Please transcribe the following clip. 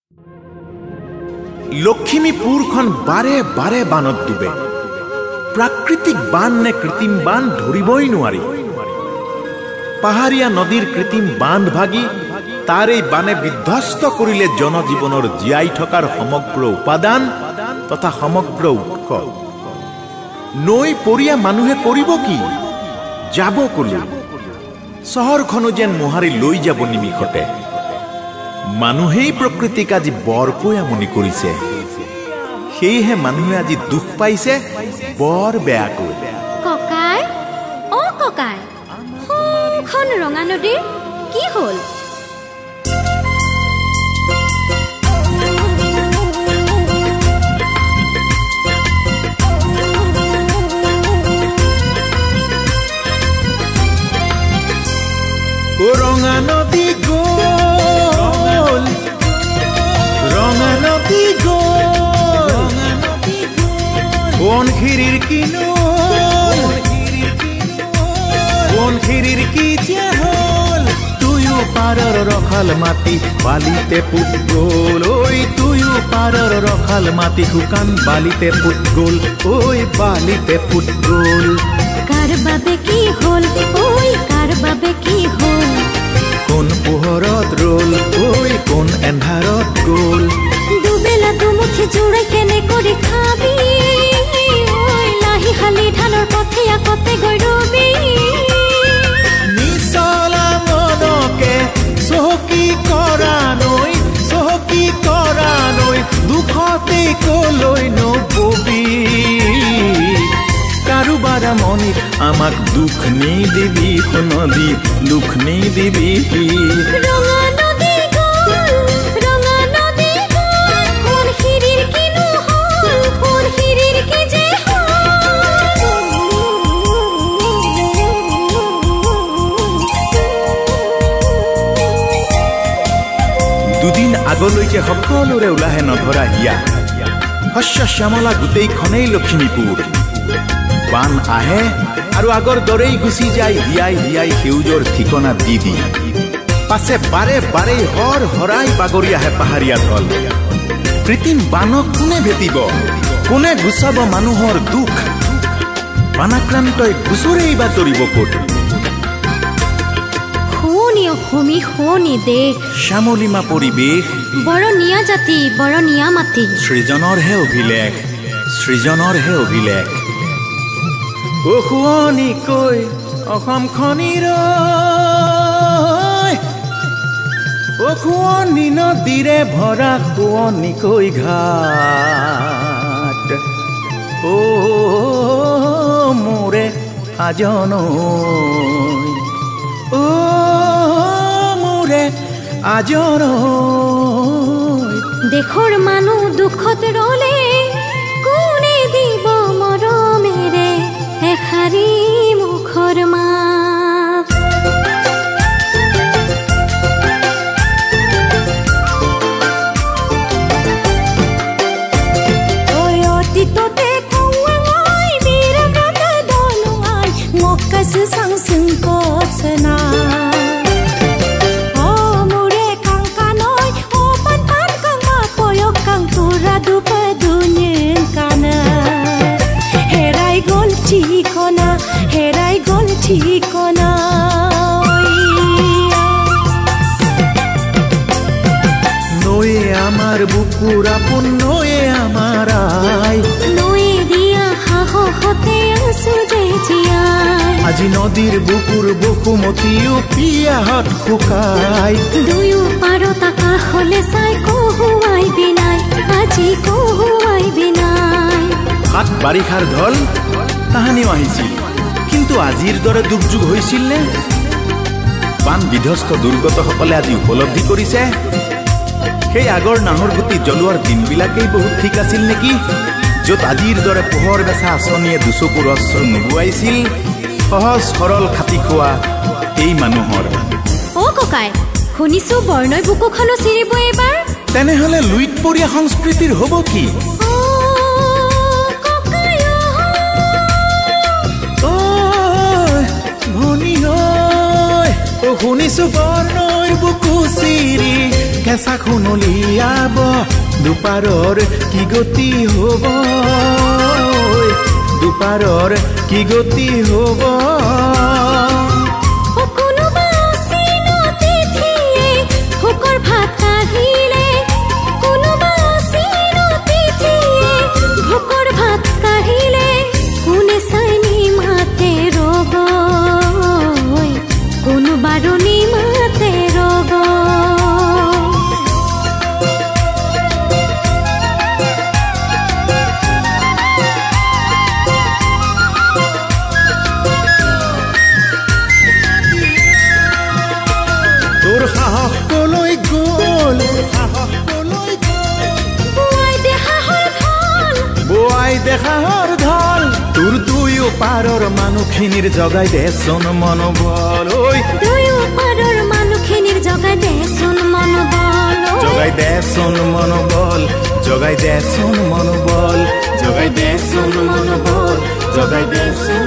লখিমীপুৰখন বাৰে বাৰে বানত ডুবে। প্ৰাকৃতিক বান নে কৃত্ৰিম বান ধৰিবই নোৱাৰি। পাহাৰীয়া নদীৰ কৃত্ৰিম বান্ধ ভাগি তাৰ এই বানে বিধ্বস্ত কৰিলে জনজীৱনৰ জীয়াই থকাৰ সমগ্ৰ উপাদান তথা সমগ্ৰ উৎস। নৈ পৰিয়া মানুহে কৰিব কি? যাব কলৈ? চহৰখনো যেন মোহাৰি লৈ যাব নিমিষতে। মানুহেই প্ৰকৃতিক আজি বৰকৈ আমনি কৰিছে। সেয়েহে মানুহে আজি দুখ পাইছে বৰ বেয়াকৈ। ককাই, অ ককাই, সোঁখন ৰঙা নদীৰ কি হ'ল? ৰঙা নদী গ'ল, ৰঙা নদী গ'ল, বনখিৰিৰ কিনোল, বনখিৰিৰ কি যে হ'ল। তুয়ো পাৰৰ ৰখাল মাটি বালিতে পুত গ'ল, ঐ তুয়ো পাৰৰ ৰখাল মাটি শুকান বালিতে পুত গ'ল, ঐ বালিতে পুত গ'ল। কাৰ বাবে কি হ'ল, ঐ কাৰ বাবে কি হ'ল? কোন পোহৰত ৰ'ল, ঐ কোন এন্ধাৰত গ'ল? দুবেলা দুমুঠি জোৰাই কেনে কৰি খাবি, ঐ লাহি শালি ধানৰ কঠীয়া কতে গৈ ৰবি। নিচলা মনকে চহকী কৰা নৈ, চহকী কৰা নৈ, দুখতে কলৈ নববি। কাৰোবাৰ মনিত আমাক দুখ নিদিবি, নদী দুখ নিদিবি। ৰঙা নদী গ'ল, ৰঙা নদী গ'ল, কোন শিৰিৰ কিনো হ'ল, কোন শিৰিৰ কি যে দুদিন আগলৈকে সকলোৰে ওলাহে নধৰা হিয়া। শস্য শ্যামলা গোটেইখনেই লখিমীপুৰ। বান আহে আৰু আগৰ দৰেই গুচি যায় হিয়াই হিয়াই সেউজৰ ঠিকনা দি দি। পাছে বাৰে বাৰে হৰ হৰাই বাগৰি আহে পাহাৰীয়া ঢল। কৃত্ৰিম বানক কোনে ভেটিব, কোনে গুচাব মানুহৰ দুখ? বানাক্ৰান্তই গুচৰেই বা তৰিব ক'ত? শুনি অসমী শুনি দেশ, শ্যামলিমা পৰিৱেশ, বৰণীয়া জাতি বৰণীয়া মাটি, সৃজনৰহে অভিলেখ, সৃজনৰহে অভিলেখ। শুৱনিকৈ অসমখনিৰ শুৱনি নদীৰে ভৰা শুৱনিকৈ ঘাট। মোৰে আজন, মোৰে আজন। দেশৰ মানুহ দুখত ৰলে কোনে দিব মৰমেৰে এষাৰি মুখৰ মাত। অতীততে কৌৱাই বিৰাট দনুৱাই মক্কাছ চাংচুং কচনা। হেৰাই গ'ল ঠিকনা। নৈয়ে আমাৰ বুকুৰ আপোন, নৈয়ে আমাৰ আই, নৈয়ে দিয়া সাহসতে আছো যে জীয়াই। আজি নদীৰ বুকুৰ বসুমতীও পিয়াহত শুকাই। দুয়ো পাৰত আকাশলে চাই কহুৱাই বিনাই, আজি কহুৱাই বিনাই। হাত বাৰিষাৰ ঢল তাহানিও আহিছিল, কিন্তু আজিৰ দৰে দুৰ্যোগ হৈছিল নে? বান বিধ্বস্ত দুৰ্গতসকলে আজি উপলব্ধি কৰিছে সেই আগৰ নাহৰগুটি জ্বলোৱাৰ দিনবিলাকেই বহুত ঠিক আছিল নেকি, য'ত আজিৰ দৰে পোহৰ বেচা আঁচনিয়ে দুচকুৰ অস্ত্ৰ নুবুৱাইছিল সহজ সৰল খাটি খোৱা এই মানুহৰ। অ ককাই, শুনিছো বৰ্ণই বুকুখনো চিৰিব এইবাৰ। তেনেহলে লুইত পৰিয়া সংস্কৃতিৰ হ'ব কি? ভনী ঐ, শুনিছো বৰ্ণৰ বুকু চিৰি কেঁচা খুনলিয়াব দুপাৰৰ কি গতি হ'ব দুপাৰৰ কি গতি হ'ব দেখাৰ ঢল তোৰ দুয়ো পাৰৰ মানুহখিনিৰ জগাই দেচোন মনোবল দুয়ো পাৰৰ মানুহখিনিৰ জগাই দেচোন মনোবল জগাই দেচোন মনোবল জগাই দেচোন মনোবল জগাই দেচোন মনোবল জগাই দেচোন